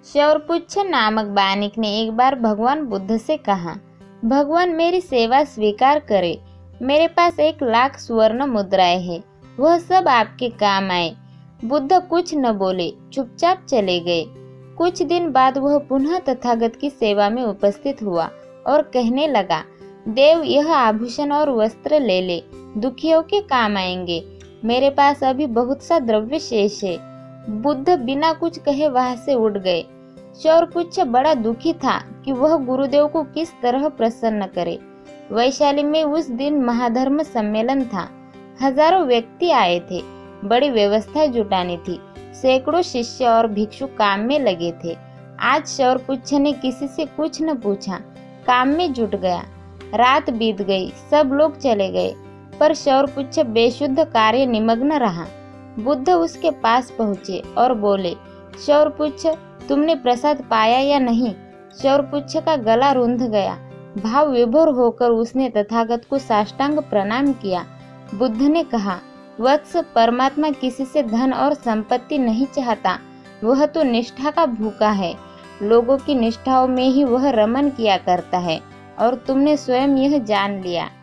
शौरपुच्छ नामक बानिक ने एक बार भगवान बुद्ध से कहा, भगवान मेरी सेवा स्वीकार करे। मेरे पास 1,00,000 स्वर्ण मुद्राएं हैं, वह सब आपके काम आए। बुद्ध कुछ न बोले, चुपचाप चले गए। कुछ दिन बाद वह पुनः तथागत की सेवा में उपस्थित हुआ और कहने लगा, देव यह आभूषण और वस्त्र ले ले, दुखियों के काम आएंगे। मेरे पास अभी बहुत सा द्रव्य शेष है। बुद्ध बिना कुछ कहे वहां से उठ गए। शौरपुच्छ बड़ा दुखी था कि वह गुरुदेव को किस तरह प्रसन्न करे। वैशाली में उस दिन महाधर्म सम्मेलन था। हजारों व्यक्ति आए थे। बड़ी व्यवस्था जुटानी थी। सैकड़ों शिष्य और भिक्षु काम में लगे थे। आज शौरपुच्छ ने किसी से कुछ न पूछा, काम में जुट गया। रात बीत गई, सब लोग चले गए, पर शौरपुच्छ बेशुद्ध कार्य निमग्न रहा। बुद्ध उसके पास पहुँचे और बोले, शौरपुच्छ तुमने प्रसाद पाया या नहीं? शौरपुच्छ का गला रुंध गया। भाव विभोर होकर उसने तथागत को साष्टांग प्रणाम किया। बुद्ध ने कहा, वत्स, परमात्मा किसी से धन और संपत्ति नहीं चाहता, वह तो निष्ठा का भूखा है। लोगों की निष्ठाओं में ही वह रमन किया करता है और तुमने स्वयं यह जान लिया।